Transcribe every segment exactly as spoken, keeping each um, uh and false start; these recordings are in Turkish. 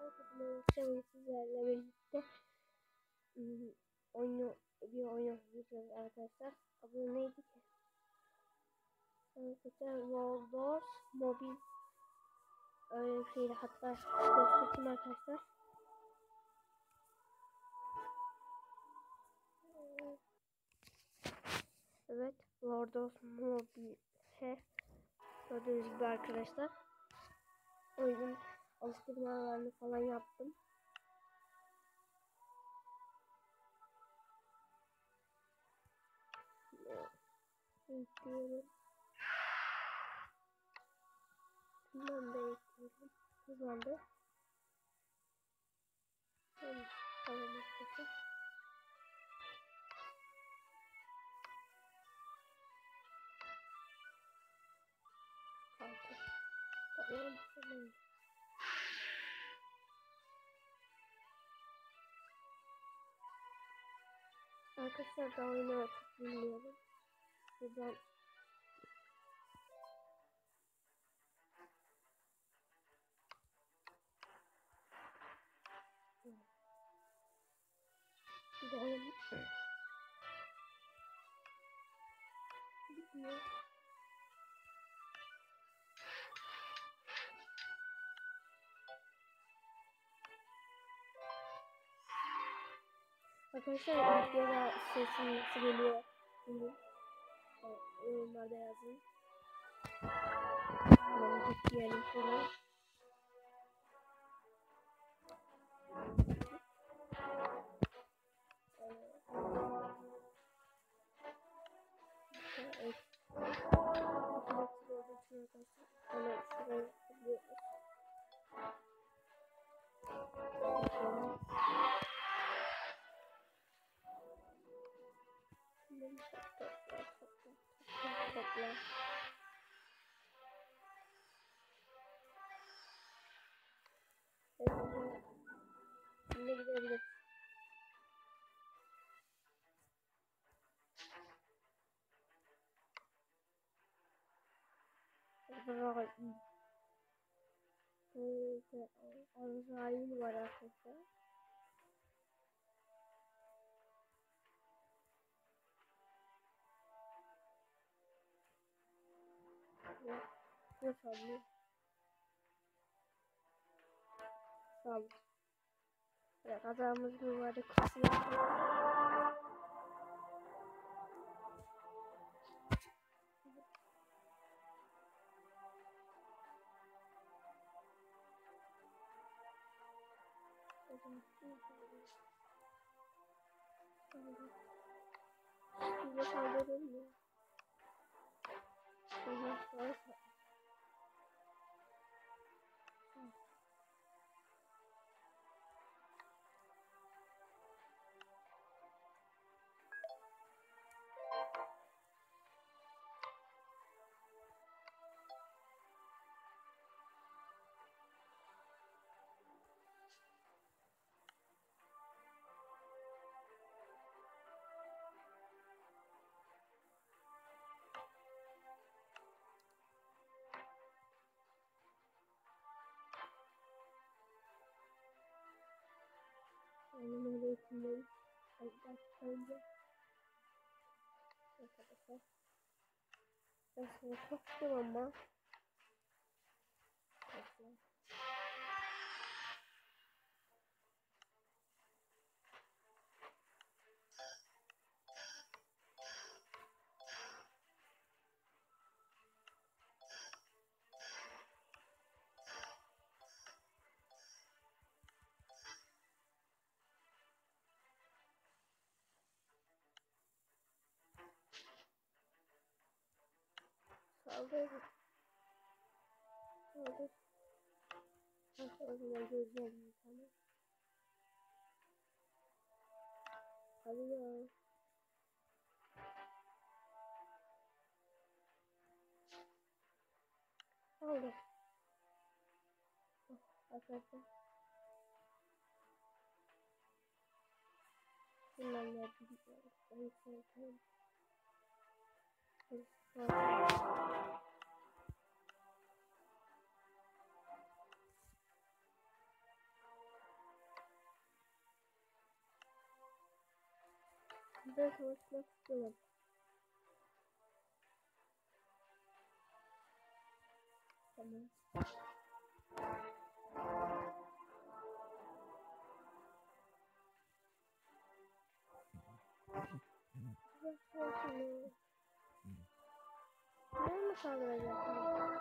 Akşam sizlerle birlikte ım, oyunu bir oyun oynayacağız arkadaşlar. Adı neydi ki? Arkadaşlar Roblox mobil öyle bir şeydi, hatta göstereyim arkadaşlar. Evet, Roblox mobil gördüğünüz gibi arkadaşlar. Oyunun alıştırmalarını falan yaptım. Ekliyorum. Bundan da ekliyorum. Hızlandı. Tamam. Tamam arkadaşlar. Kaldı. Tamam. Tamam. Arkadaşlar da oyunu artık bilmiyorum. Buradan gidelim. Gidiyor. Arkadaşlar videoda sesim nasıl geliyor? Şimdi yorumlarda yazın. Tamam, gitmeyelim şuradan. Evet. Topla. Şimdi gidebiliriz. Azrail. Azrail var arkadaşlar. Ne sallıyor? Sallıyor. Ya kazamız mübarek kusuyor. Size saldırır mı? Benim öğretmenim arkadaşlarımda arkadaşlar ben sana soktum ama saldır saldır nasıl o zaman gözlerim sana hadi ya saldır arkadaşlar bunlar ne bilmiyorum ben sevdim Sizden savaşmak istiyorum. Tamam. Ne mi kaldıracak?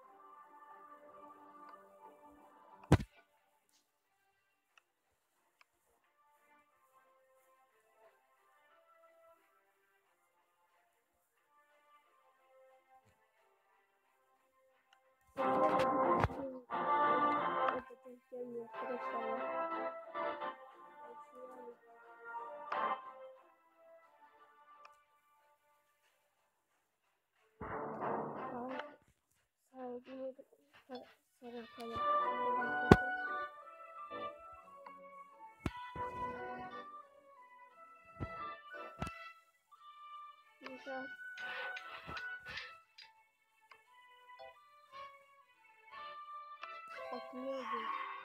Gelmiyor arkadaşlar. Sahibini sarı kalem. Güzel. Bakmıyordu.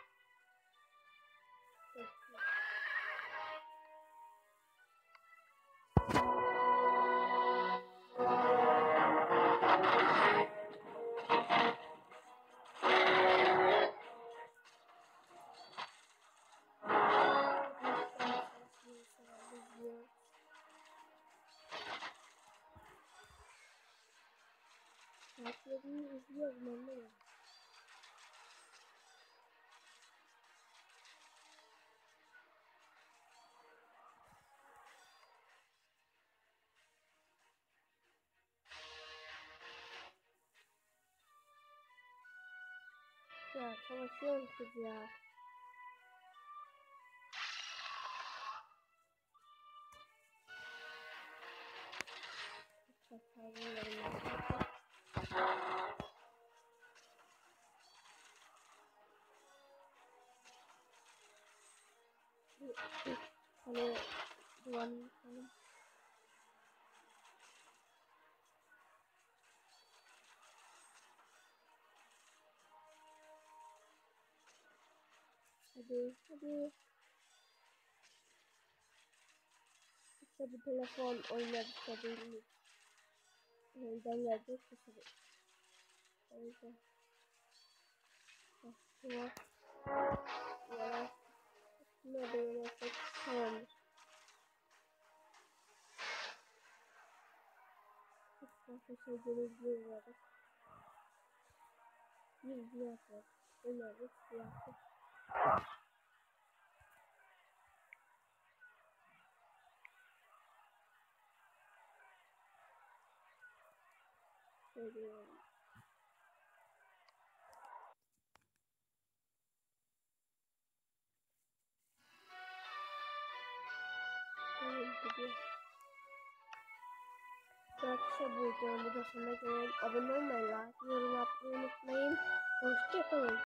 Saatlerini izliyorum anlamıyorum. Ya savaşıyorum kız ya. Çok saygılarım. Hani duvarın hani hadi hadi işte bu telefon oynadık da değil. Neyden gelecek dışarı. O yüzden. Bak bu var. Ya ne böyle yapsak tamamdır. Başka şeyleri izliyoruz. Bir diyafra. Önerdik diyafra. Söylüyorum. Tamam gidiyor. Arkadaşlar bu videonun burada sonuna gelelim. Abone olmayı, like, yorum atmayı unutmayın. Hoşçakalın.